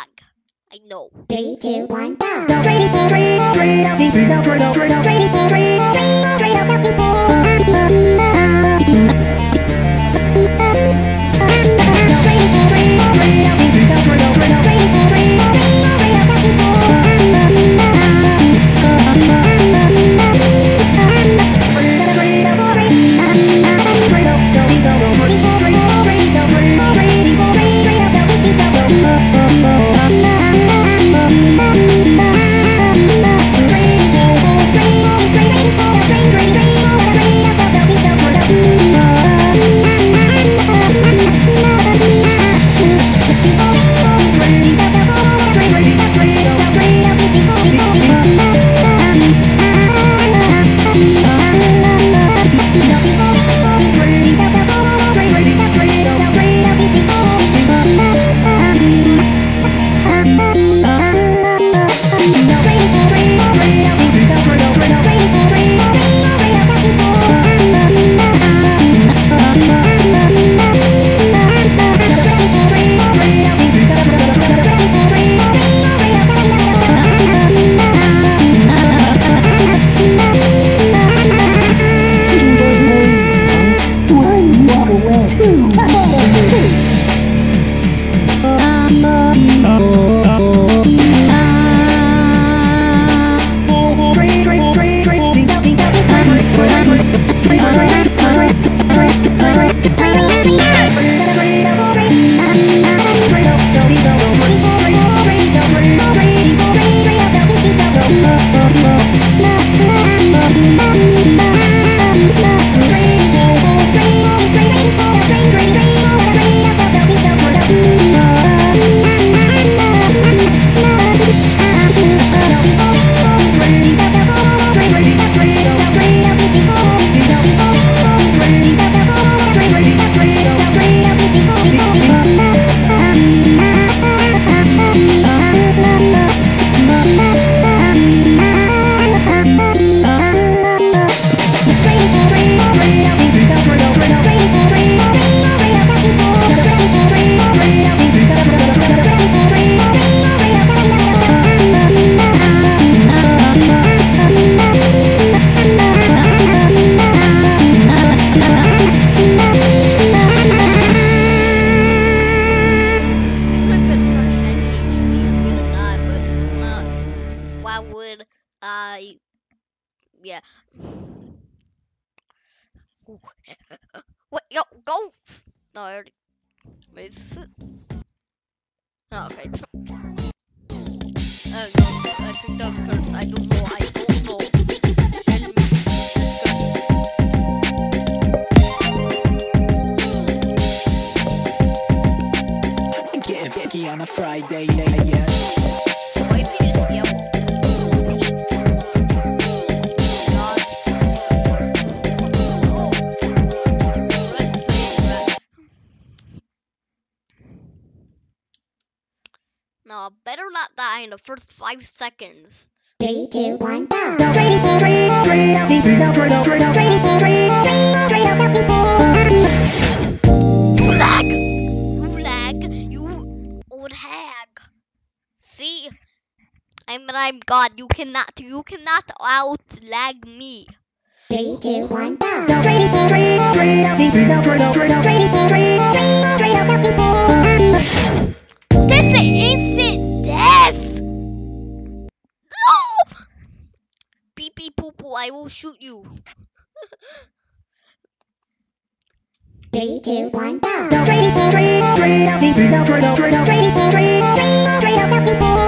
lag. I know. 3, 2, 1, go! Yeah. What? Yo, go! No, I already. Wait, oh, okay. No, I think that's because I don't know. Getting picky on a Friday, yeah. Why is it just yellow? No, better not die in the first 5 seconds. 3, 2, 1, go! You lag! You old hag! See? I'm God. You cannot out lag me. 3, 2, 1, go! This is instant death! No! Pee pee poo poo, I will shoot you. 3, 2, 1, go!